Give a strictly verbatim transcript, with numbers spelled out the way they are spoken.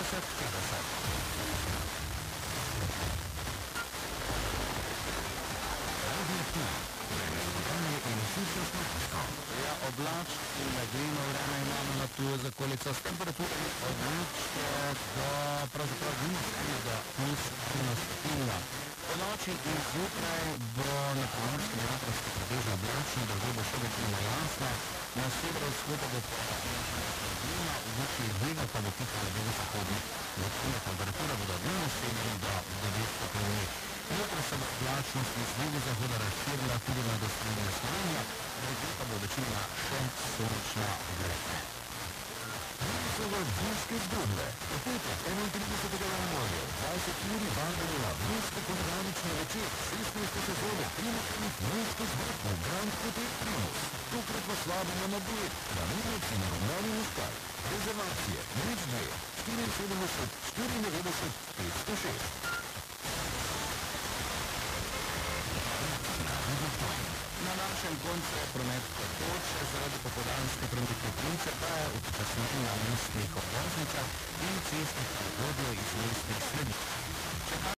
štirideset petdeset. Ja, oblačno in meglino vreme imamo na tu za okolico s temperaturami od nič do pravzaprav minus ena do plus ena stopinja. Po noči in zjutraj bo na Primorskem Notranjskem pretežno oblačno, drugje bo še večino jasno, na severovzhodu bo meglina, v večjih dvigah pa bo pihala do zahodnih vrhunja. Temperature bodo od minus sedem do devet stopinj. Jutro se bo oblačnost iz jugozahoda razširila tudi na osrednjo Slovenijo, drugje pa bo večinoma še sončna vreme. Vrhove zimske zgodbe. V petek, enaintridesetega januarja, dvajset uri vabila vrhunske panoramične večer šestnajste sezone Primožnih vrhunske zgodb v Grand Hotel Primož. Tokrat vas vabimo na duet, Planinec in Romani Muškaj. Rezervacije nič dve štiriinsedemdeset štiriindevetdeset petsto šest. Na našem koncu je promet tekoče, zaradi popoldanske prometne pince pa je upočasnjen na mestnih obvoznicah in cestnih prehodov iz mestnih središč.